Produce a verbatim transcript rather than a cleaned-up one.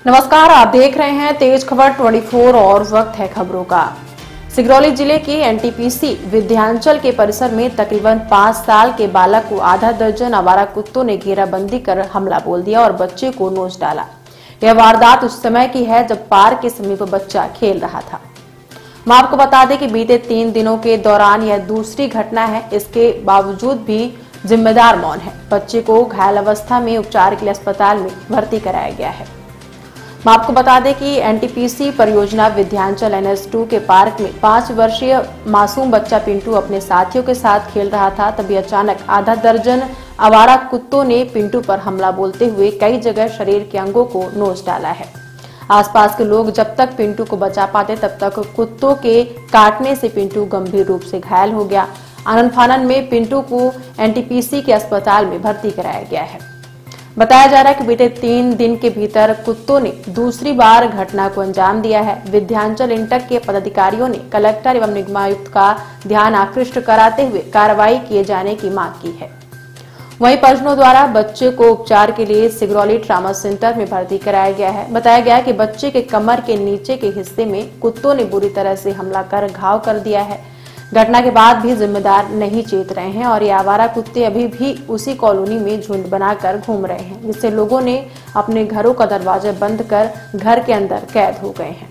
नमस्कार, आप देख रहे हैं तेज खबर चौबीस और वक्त है खबरों का। सिगरौली जिले के एनटीपीसी विद्यांचल के परिसर में तकरीबन पाँच साल के बालक को आधा दर्जन आवारा कुत्तों ने घेराबंदी कर हमला बोल दिया और बच्चे को नोच डाला। यह वारदात उस समय की है जब पार्क के समीप बच्चा खेल रहा था। मैं आपको बता दें कि बीते तीन दिनों के दौरान यह दूसरी घटना है। इसके बावजूद भी जिम्मेदार मौन है। बच्चे को घायल अवस्था में उपचार के लिए अस्पताल में भर्ती कराया गया है। मैं आपको बता दें कि एनटीपीसी परियोजना विद्यांचल एन एस टू के पार्क में पांच वर्षीय मासूम बच्चा पिंटू अपने साथियों के साथ खेल रहा था। तभी अचानक आधा दर्जन आवारा कुत्तों ने पिंटू पर हमला बोलते हुए कई जगह शरीर के अंगों को नोच डाला है। आसपास के लोग जब तक पिंटू को बचा पाते तब तक कुत्तों के काटने से पिंटू गंभीर रूप से घायल हो गया। आनन फानन में पिंटू को एनटीपीसी के अस्पताल में भर्ती कराया गया है। बताया जा रहा है कि बीते तीन दिन के भीतर कुत्तों ने दूसरी बार घटना को अंजाम दिया है। विद्यांचल इंटक के पदाधिकारियों ने कलेक्टर एवं निगमायुक्त का ध्यान आकृष्ट कराते हुए कार्रवाई किए जाने की मांग की है। वहीं परिजनों द्वारा बच्चे को उपचार के लिए सिगरौली ट्रामा सेंटर में भर्ती कराया गया है। बताया गया कि बच्चे के कमर के नीचे के हिस्से में कुत्तों ने बुरी तरह से हमला कर घाव कर दिया है। घटना के बाद भी जिम्मेदार नहीं चेत रहे हैं और ये आवारा कुत्ते अभी भी उसी कॉलोनी में झुंड बनाकर घूम रहे हैं, जिससे लोगों ने अपने घरों का दरवाजा बंद कर घर के अंदर कैद हो गए हैं।